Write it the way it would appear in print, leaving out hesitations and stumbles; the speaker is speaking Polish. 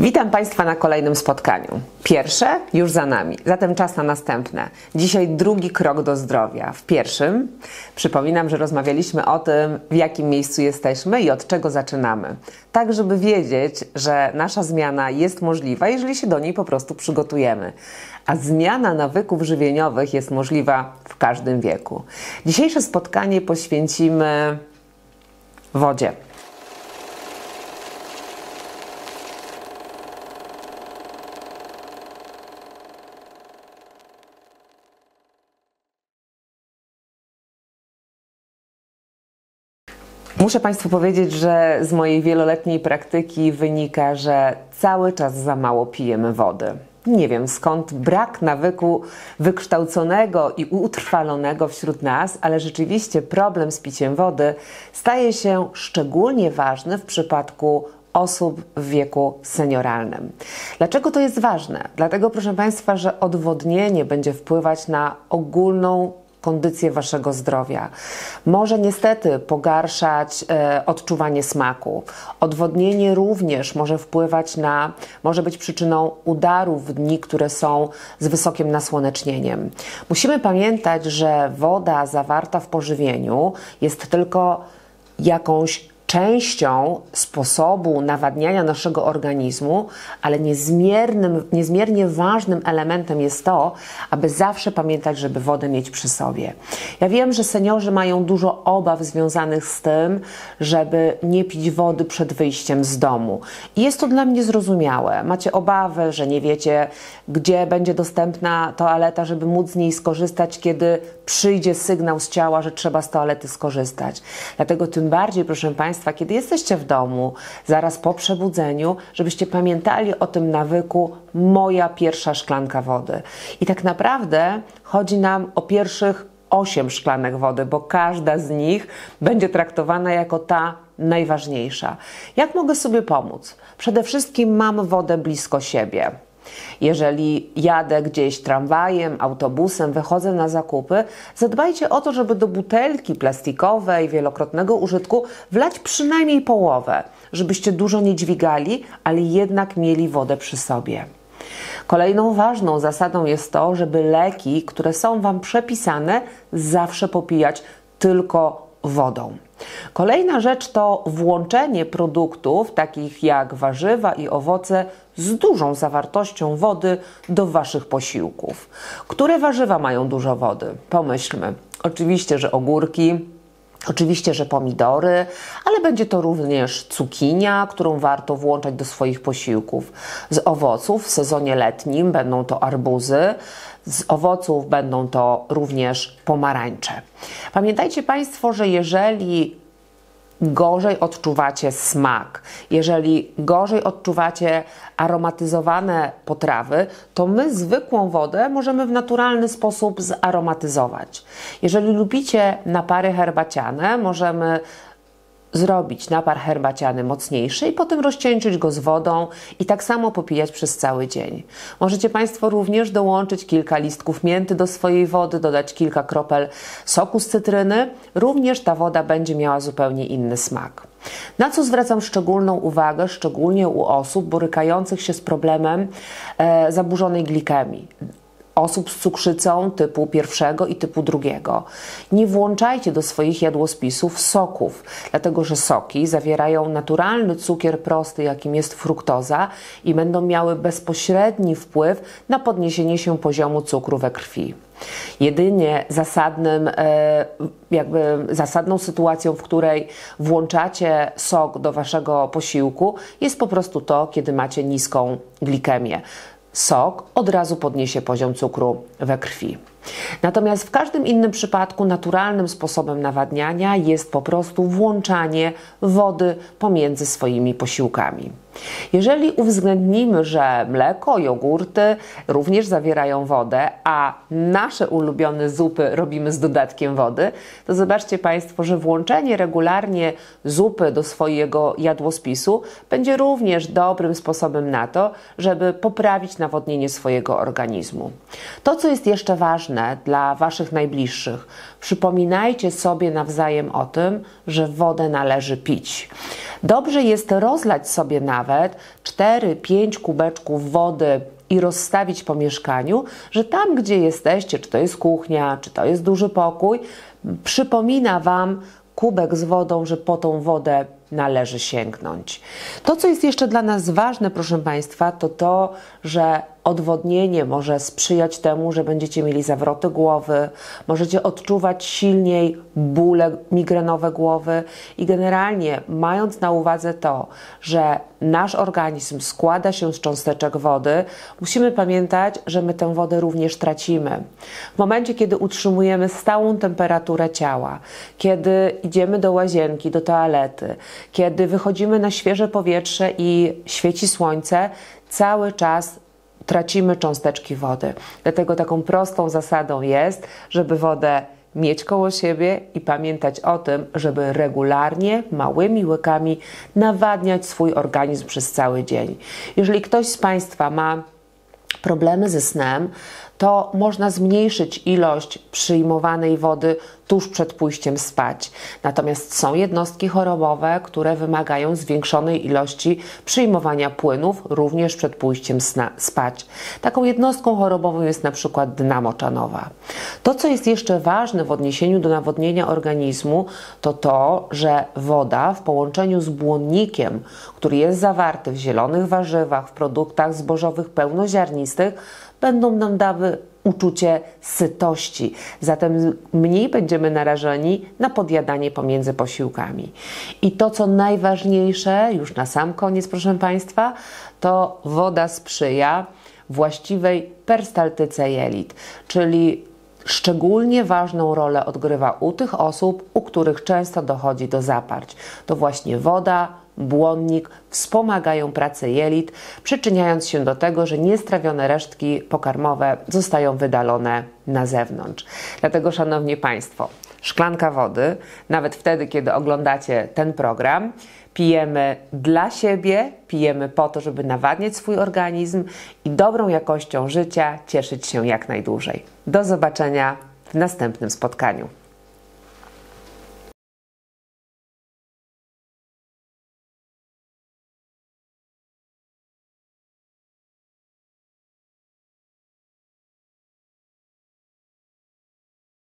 Witam Państwa na kolejnym spotkaniu. Pierwsze już za nami, zatem czas na następne. Dzisiaj drugi krok do zdrowia. W pierwszym przypominam, że rozmawialiśmy o tym, w jakim miejscu jesteśmy i od czego zaczynamy. Tak, żeby wiedzieć, że nasza zmiana jest możliwa, jeżeli się do niej po prostu przygotujemy. A zmiana nawyków żywieniowych jest możliwa w każdym wieku. Dzisiejsze spotkanie poświęcimy wodzie. Muszę Państwu powiedzieć, że z mojej wieloletniej praktyki wynika, że cały czas za mało pijemy wody. Nie wiem skąd brak nawyku wykształconego i utrwalonego wśród nas, ale rzeczywiście problem z piciem wody staje się szczególnie ważny w przypadku osób w wieku senioralnym. Dlaczego to jest ważne? Dlatego, proszę Państwa, że odwodnienie będzie wpływać na ogólną kondycję Waszego zdrowia. Może niestety pogarszać odczuwanie smaku. Odwodnienie również może być przyczyną udarów w dni, które są z wysokim nasłonecznieniem. Musimy pamiętać, że woda zawarta w pożywieniu jest tylko jakąś częścią sposobu nawadniania naszego organizmu, ale niezmiernie ważnym elementem jest to, aby zawsze pamiętać, żeby wodę mieć przy sobie. Ja wiem, że seniorzy mają dużo obaw związanych z tym, żeby nie pić wody przed wyjściem z domu. I jest to dla mnie zrozumiałe. Macie obawy, że nie wiecie, gdzie będzie dostępna toaleta, żeby móc z niej skorzystać, kiedy przyjdzie sygnał z ciała, że trzeba z toalety skorzystać. Dlatego tym bardziej, proszę Państwa, kiedy jesteście w domu, zaraz po przebudzeniu, żebyście pamiętali o tym nawyku moja pierwsza szklanka wody. I tak naprawdę chodzi nam o pierwszych 8 szklanek wody, bo każda z nich będzie traktowana jako ta najważniejsza. Jak mogę sobie pomóc? Przede wszystkim mam wodę blisko siebie. Jeżeli jadę gdzieś tramwajem, autobusem, wychodzę na zakupy, zadbajcie o to, żeby do butelki plastikowej wielokrotnego użytku wlać przynajmniej połowę, żebyście dużo nie dźwigali, ale jednak mieli wodę przy sobie. Kolejną ważną zasadą jest to, żeby leki, które są Wam przepisane, zawsze popijać tylko wodą. Kolejna rzecz to włączenie produktów takich jak warzywa i owoce z dużą zawartością wody do Waszych posiłków. Które warzywa mają dużo wody? Pomyślmy. Oczywiście, że ogórki, oczywiście, że pomidory, ale będzie to również cukinia, którą warto włączać do swoich posiłków. Z owoców w sezonie letnim będą to arbuzy, z owoców będą to również pomarańcze. Pamiętajcie Państwo, że jeżeli gorzej odczuwacie smak, jeżeli gorzej odczuwacie aromatyzowane potrawy, to my zwykłą wodę możemy w naturalny sposób zaromatyzować. Jeżeli lubicie napary herbaciane, możemy zrobić napar herbaciany mocniejszy i potem rozcieńczyć go z wodą i tak samo popijać przez cały dzień. Możecie Państwo również dołączyć kilka listków mięty do swojej wody, dodać kilka kropel soku z cytryny. Również ta woda będzie miała zupełnie inny smak. Na co zwracam szczególną uwagę, szczególnie u osób borykających się z problemem zaburzonej glikemii. Osób z cukrzycą typu 1 i typu 2. Nie włączajcie do swoich jadłospisów soków, dlatego że soki zawierają naturalny cukier prosty, jakim jest fruktoza i będą miały bezpośredni wpływ na podniesienie się poziomu cukru we krwi. Jedynie zasadną sytuacją, w której włączacie sok do Waszego posiłku, jest po prostu to, kiedy macie niską glikemię. Sok od razu podniesie poziom cukru we krwi. Natomiast w każdym innym przypadku naturalnym sposobem nawadniania jest po prostu włączanie wody pomiędzy swoimi posiłkami. Jeżeli uwzględnimy, że mleko, jogurty również zawierają wodę, a nasze ulubione zupy robimy z dodatkiem wody, to zobaczcie Państwo, że włączenie regularnie zupy do swojego jadłospisu będzie również dobrym sposobem na to, żeby poprawić nawodnienie swojego organizmu. To, co jest jeszcze ważne, ważne dla Waszych najbliższych. Przypominajcie sobie nawzajem o tym, że wodę należy pić. Dobrze jest rozlać sobie nawet 4-5 kubeczków wody i rozstawić po mieszkaniu, że tam, gdzie jesteście, czy to jest kuchnia, czy to jest duży pokój, przypomina Wam kubek z wodą, że po tą wodę należy sięgnąć. To, co jest jeszcze dla nas ważne, proszę Państwa, to to, że odwodnienie może sprzyjać temu, że będziecie mieli zawroty głowy, możecie odczuwać silniej bóle migrenowe głowy i generalnie mając na uwadze to, że nasz organizm składa się z cząsteczek wody, musimy pamiętać, że my tę wodę również tracimy. W momencie, kiedy utrzymujemy stałą temperaturę ciała, kiedy idziemy do łazienki, do toalety, kiedy wychodzimy na świeże powietrze i świeci słońce, cały czas tracimy cząsteczki wody. Dlatego taką prostą zasadą jest, żeby wodę mieć koło siebie i pamiętać o tym, żeby regularnie, małymi łykami nawadniać swój organizm przez cały dzień. Jeżeli ktoś z Państwa ma problemy ze snem, to można zmniejszyć ilość przyjmowanej wody tuż przed pójściem spać. Natomiast są jednostki chorobowe, które wymagają zwiększonej ilości przyjmowania płynów również przed pójściem spać. Taką jednostką chorobową jest na przykład dna moczanowa. To, co jest jeszcze ważne w odniesieniu do nawodnienia organizmu, to to, że woda w połączeniu z błonnikiem, który jest zawarty w zielonych warzywach, w produktach zbożowych pełnoziarnistych, będą nam dały uczucie sytości. Zatem mniej będziemy narażeni na podjadanie pomiędzy posiłkami. I to, co najważniejsze, już na sam koniec, proszę Państwa, to woda sprzyja właściwej perstaltyce jelit, czyli szczególnie ważną rolę odgrywa u tych osób, u których często dochodzi do zaparć. To właśnie woda, błonnik wspomagają pracę jelit, przyczyniając się do tego, że niestrawione resztki pokarmowe zostają wydalone na zewnątrz. Dlatego, szanowni Państwo, szklanka wody, nawet wtedy, kiedy oglądacie ten program, pijemy dla siebie, pijemy po to, żeby nawadniać swój organizm i dobrą jakością życia cieszyć się jak najdłużej. Do zobaczenia w następnym spotkaniu.